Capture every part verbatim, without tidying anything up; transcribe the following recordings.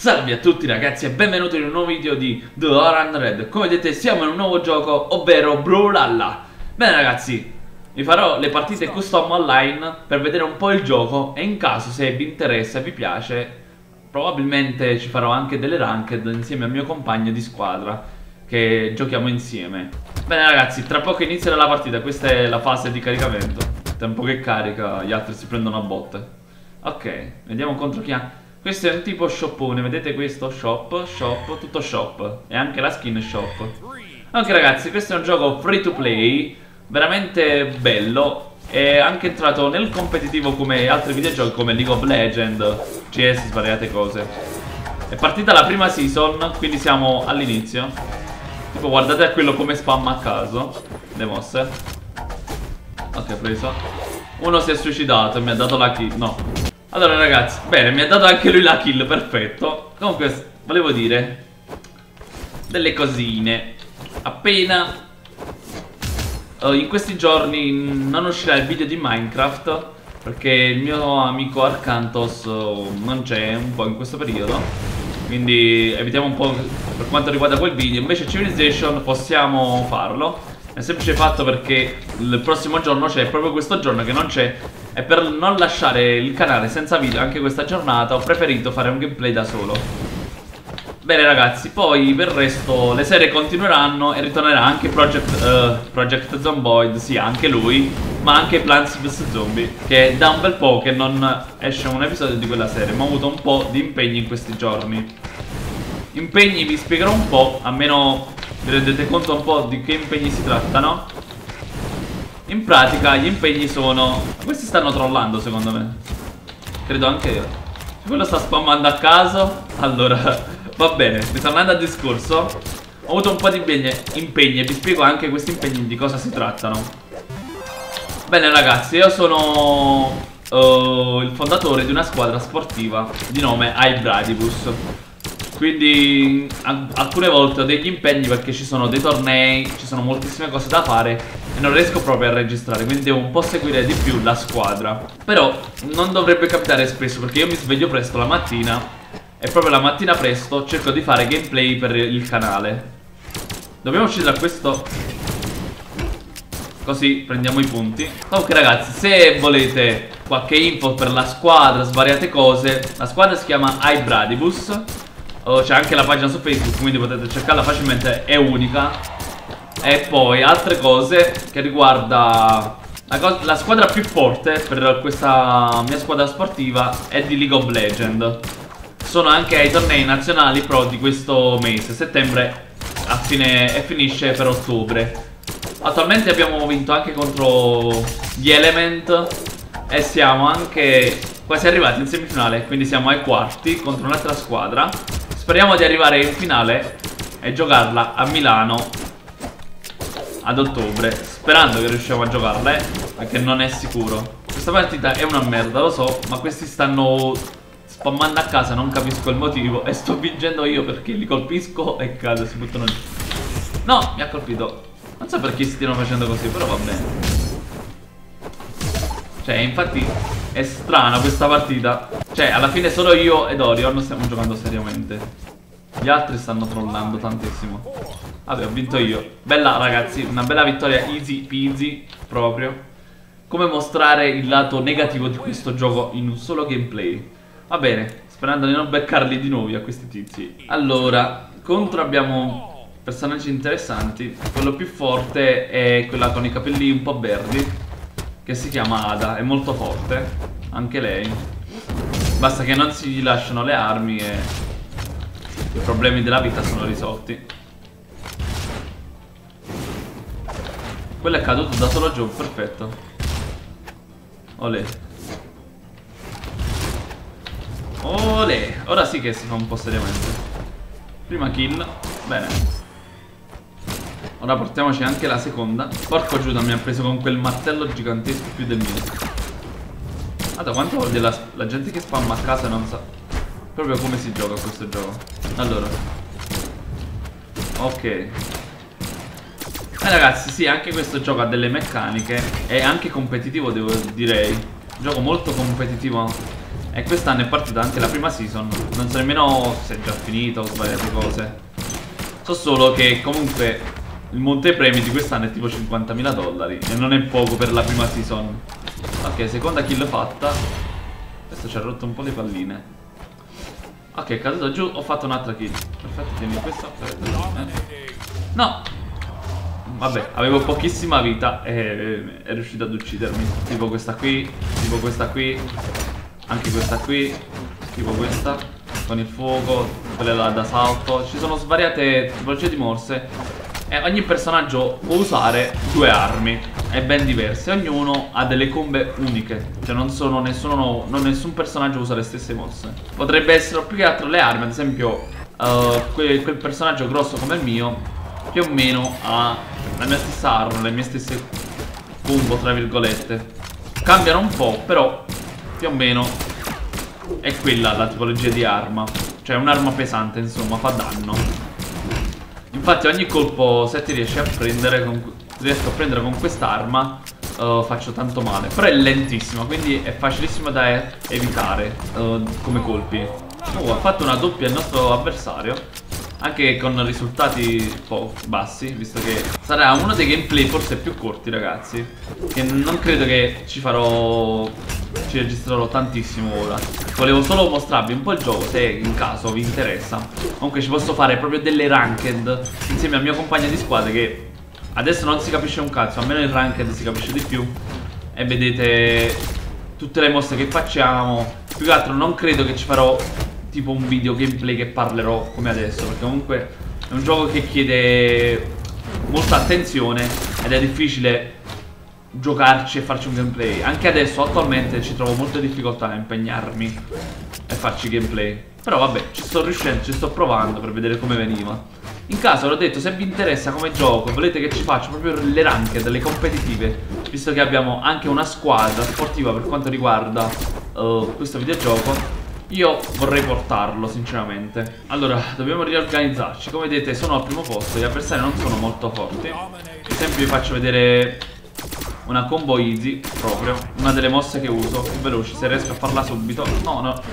Salve a tutti ragazzi e benvenuti in un nuovo video di The Oran Red. Come vedete siamo in un nuovo gioco, ovvero Brawlhalla. Bene ragazzi, vi farò le partite custom online per vedere un po' il gioco e in caso se vi interessa e vi piace probabilmente ci farò anche delle ranked insieme al mio compagno di squadra che giochiamo insieme. Bene ragazzi, tra poco inizierà la partita, questa è la fase di caricamento. Tempo che carica, gli altri si prendono a botte. Ok, vediamo contro chi ha. Questo è un tipo shoppone, vedete questo? Shop, shop, tutto shop. E anche la skin shop. Ok ragazzi, questo è un gioco free to play, veramente bello. È anche entrato nel competitivo come altri videogiochi come League of Legends, C S, svariate cose. È partita la prima season, quindi siamo all'inizio. Tipo guardate a quello come spamma a caso le mosse. Ok, preso. Uno si è suicidato e mi ha dato la kill. No. Allora ragazzi, bene, mi ha dato anche lui la kill, perfetto. Comunque, volevo dire delle cosine. Appena uh, in questi giorni non uscirà il video di Minecraft perché il mio amico Arcantos uh, non c'è un po' in questo periodo. Quindi evitiamo un po' per quanto riguarda quel video. Invece Civilization possiamo farlo. È semplice fatto perché il prossimo giorno c'è, proprio questo giorno che non c'è. E per non lasciare il canale senza video anche questa giornata ho preferito fare un gameplay da solo. Bene ragazzi, poi per il resto le serie continueranno e ritornerà anche Project, uh, Project Zomboid, sì anche lui, ma anche Plants vs Zombie, che da un bel po' che non esce un episodio di quella serie, ma ho avuto un po' di impegni in questi giorni. Impegni vi spiegherò un po', almeno vi rendete conto un po' di che impegni si trattano. In pratica gli impegni sono... Questi stanno trollando secondo me. Credo anche io. Se quello sta spammando a caso, allora va bene, ritornando al discorso, ho avuto un po' di impegni e vi spiego anche questi impegni di cosa si trattano. Bene ragazzi, io sono uh, il fondatore di una squadra sportiva di nome Hybradibus. Quindi alcune volte ho degli impegni perché ci sono dei tornei, ci sono moltissime cose da fare e non riesco proprio a registrare, quindi devo un po' seguire di più la squadra. Però non dovrebbe capitare spesso perché io mi sveglio presto la mattina e proprio la mattina presto cerco di fare gameplay per il canale. Dobbiamo uscire da questo, così prendiamo i punti. Comunque ragazzi, se volete qualche info per la squadra, svariate cose, la squadra si chiama Hybradibus. Oh, c'è anche la pagina su Facebook, quindi potete cercarla facilmente, è unica. E poi altre cose che riguarda la, co la squadra più forte per questa mia squadra sportiva è di League of Legends. Sono anche ai tornei nazionali pro di questo mese, settembre a fine, e finisce per ottobre. Attualmente abbiamo vinto anche contro gli Element e siamo anche quasi arrivati in semifinale, quindi siamo ai quarti contro un'altra squadra. Speriamo di arrivare in finale e giocarla a Milano ad ottobre, sperando che riusciamo a giocarla, eh, perché non è sicuro. Questa partita è una merda, lo so, ma questi stanno spammando a casa, non capisco il motivo. E sto vincendo io perché li colpisco e cade, si buttano giù. No, mi ha colpito. Non so perché stiano facendo così, però va bene. Cioè, infatti è strana questa partita. Cioè, alla fine solo io ed Orion stiamo giocando seriamente. Gli altri stanno trollando tantissimo. Vabbè, ho vinto io. Bella ragazzi, una bella vittoria easy peasy proprio. Come mostrare il lato negativo di questo gioco in un solo gameplay. Va bene, sperando di non beccarli di nuovo a questi tizi. Allora, contro abbiamo personaggi interessanti. Quello più forte è quella con i capelli un po' verdi, che si chiama Ada, è molto forte, anche lei. Basta che non si lasciano le armi e i problemi della vita sono risolti. Quello è caduto da solo giù, perfetto. Olè. Olè, ora sì che si fa un po' seriamente. Prima kill, bene. Ora portiamoci anche la seconda. Porco Giuda, mi ha preso con quel martello gigantesco più del mio. Guarda quanto vuol dire la, la gente che spamma a casa non sa proprio come si gioca questo gioco. Allora, ok. Eh ragazzi, sì, anche questo gioco ha delle meccaniche. È anche competitivo, devo direi. Un gioco molto competitivo E quest'anno è partita anche la prima season. Non so nemmeno se è già finita o svariate cose. So solo che comunque il montepremi di quest'anno è tipo cinquantamila dollari. E non è poco per la prima season. Ok, seconda kill fatta. Questo ci ha rotto un po' le palline. Ok, è caduto giù, ho fatto un'altra kill. Perfetto, tieni questo. Eh. No. Vabbè, avevo pochissima vita e è riuscito ad uccidermi. Tipo questa qui, tipo questa qui, anche questa qui, tipo questa, con il fuoco, quelle là da salto. Ci sono svariate tipologie di morse e ogni personaggio può usare due armi e ben diverse. Ognuno ha delle combe uniche. Cioè non sono nessuno, non nessun personaggio usa le stesse mosse. Potrebbe essere più che altro le armi. Ad esempio uh, quel, quel personaggio grosso come il mio più o meno ha la mia stessa arma, le mie stesse combo tra virgolette. Cambiano un po', però più o meno è quella la tipologia di arma. Cioè un'arma pesante, insomma, fa danno. Infatti ogni colpo, se ti riesci a prendere con, riesco a prendere con quest'arma, uh, faccio tanto male. Però è lentissima, quindi è facilissimo da evitare uh, come colpi. Oh, ha fatto una doppia il nostro avversario, anche con risultati un po' bassi, visto che sarà uno dei gameplay forse più corti, ragazzi. Che non credo che ci farò, ci registrerò tantissimo ora. Volevo solo mostrarvi un po' il gioco, se in caso vi interessa. Comunque ci posso fare proprio delle ranked insieme al mio compagno di squadra, che adesso non si capisce un cazzo, almeno il ranked si capisce di più. E vedete tutte le mosse che facciamo. Più che altro non credo che ci farò tipo un video gameplay che parlerò come adesso, perché comunque è un gioco che chiede molta attenzione ed è difficile giocarci e farci un gameplay. Anche adesso attualmente ci trovo molte difficoltà a impegnarmi e farci gameplay. Però vabbè, ci sto riuscendo, ci sto provando per vedere come veniva. In caso, l'ho detto, se vi interessa come gioco, volete che ci faccia proprio le ranked, le competitive, visto che abbiamo anche una squadra sportiva per quanto riguarda uh, questo videogioco, io vorrei portarlo sinceramente. Allora, dobbiamo riorganizzarci. Come vedete sono al primo posto, gli avversari non sono molto forti. Ad esempio vi faccio vedere una combo easy proprio, una delle mosse che uso, più veloci, se riesco a farla subito. No, no.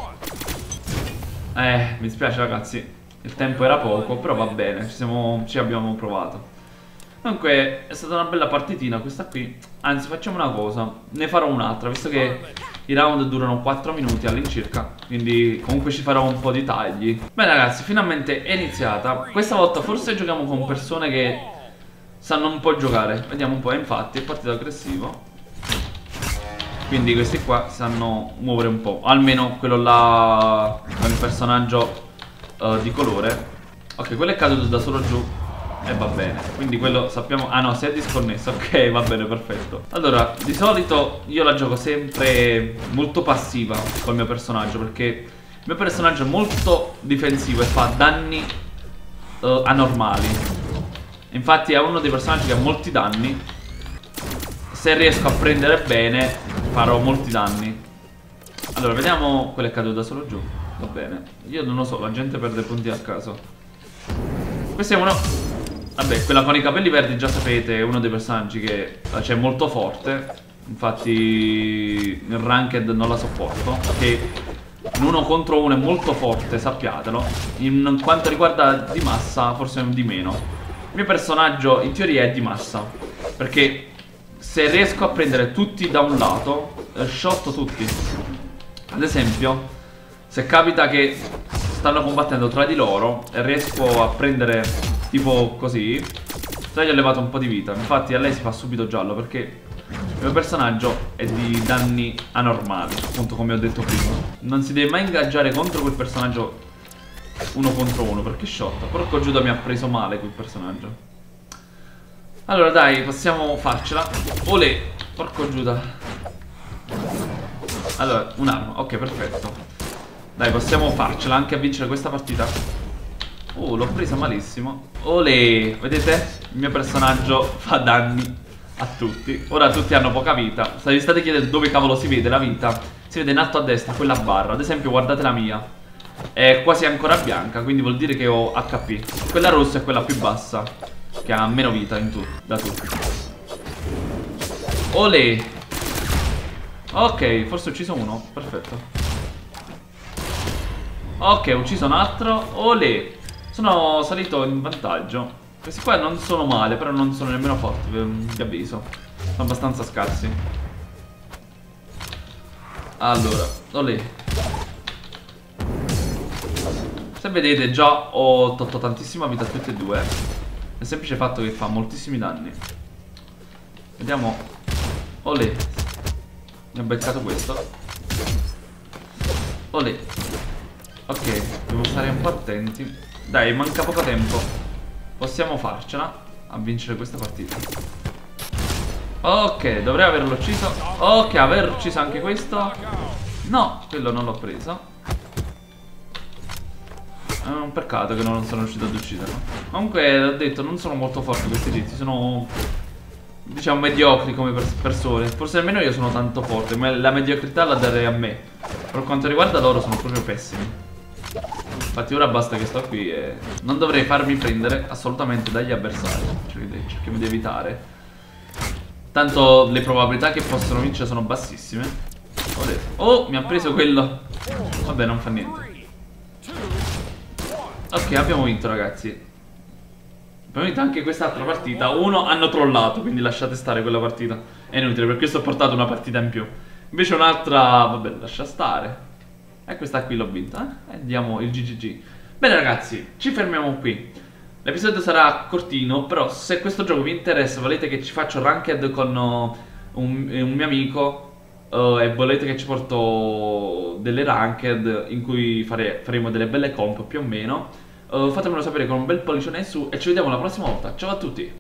Eh, mi spiace ragazzi, il tempo era poco, però va bene, ci, siamo, ci abbiamo provato. Comunque è stata una bella partitina questa qui. Anzi, facciamo una cosa, ne farò un'altra, visto che i round durano quattro minuti all'incirca, quindi comunque ci farò un po' di tagli. Bene ragazzi, finalmente è iniziata. Questa volta forse giochiamo con persone che sanno un po' giocare. Vediamo un po', infatti è partito aggressivo, quindi questi qua sanno muovere un po'. Almeno quello là con il personaggio uh, di colore. Ok, quello è caduto da solo giù e va bene, quindi quello sappiamo. Ah no, si è disconnesso, ok, va bene, perfetto. Allora, di solito io la gioco sempre molto passiva col mio personaggio, perché il mio personaggio è molto difensivo e fa danni uh, anormali. Infatti è uno dei personaggi che ha molti danni. Se riesco a prendere bene farò molti danni. Allora, vediamo. Quello è caduto da solo giù, va bene. Io non lo so, la gente perde punti a caso. Questo è uno... Vabbè, quella con i capelli verdi già sapete è uno dei personaggi che c'è cioè, molto forte. Infatti nel ranked non la sopporto, perché in uno contro uno è molto forte, sappiatelo. In quanto riguarda di massa forse di meno. Il mio personaggio in teoria è di massa, perché se riesco a prendere tutti da un lato shotto tutti. Ad esempio, se capita che stanno combattendo tra di loro e riesco a prendere tipo così, già gli ho levato un po' di vita. Infatti a lei si fa subito giallo, perché il mio personaggio è di danni anormali, appunto come ho detto prima. Non si deve mai ingaggiare contro quel personaggio uno contro uno, perché shot. Porco Giuda, mi ha preso male quel personaggio. Allora dai, possiamo farcela. Olè, porco Giuda. Allora, un'arma, ok, perfetto. Dai, possiamo farcela anche a vincere questa partita. Oh, l'ho presa malissimo. Olè, vedete? Il mio personaggio fa danni a tutti. Ora tutti hanno poca vita. Se vi state chiedendo dove cavolo si vede la vita, si vede in alto a destra, quella barra. Ad esempio, guardate la mia, è quasi ancora bianca, quindi vuol dire che ho H P. Quella rossa è quella più bassa, che ha meno vita in tu da tutti. Olè. Ok, forse ho ucciso uno, perfetto. Ok, ho ucciso un altro. Olè. Sono salito in vantaggio. Questi qua non sono male, però non sono nemmeno forti, vi avviso. Sono abbastanza scarsi. Allora, olè. Se vedete già ho tolto tantissima vita a tutti e due. È il semplice fatto che fa moltissimi danni. Vediamo. Olè. Mi ho beccato questo. Olè. Ok, devo stare un po' attenti. Dai, manca poco tempo. Possiamo farcela a vincere questa partita. Ok, dovrei averlo ucciso. Ok, aver ucciso anche questo. No, quello non l'ho preso. È un peccato che non sono riuscito ad ucciderlo. Comunque, ho detto, non sono molto forti questi tizi. Sono, diciamo, mediocri come pers persone. Forse nemmeno io sono tanto forte, ma la mediocrità la darei a me. Per quanto riguarda loro sono proprio pessimi. Infatti ora basta che sto qui e non dovrei farmi prendere assolutamente dagli avversari. Cioè, cerchiamo di evitare. Tanto le probabilità che possano vincere sono bassissime. Oh, mi ha preso quello. Vabbè, non fa niente. Ok, abbiamo vinto, ragazzi. Abbiamo vinto anche quest'altra partita. Uno hanno trollato, quindi lasciate stare quella partita. È inutile, per questo ho portato una partita in più. Invece un'altra, vabbè, lascia stare. E questa qui l'ho vinta, eh? E diamo il G G G. Bene, ragazzi, ci fermiamo qui. L'episodio sarà cortino, però se questo gioco vi interessa, volete che ci faccio ranked con uh, un, un mio amico uh, e volete che ci porto delle ranked in cui fare, faremo delle belle comp più o meno, uh, fatemelo sapere con un bel pollicione in su e ci vediamo la prossima volta. Ciao a tutti!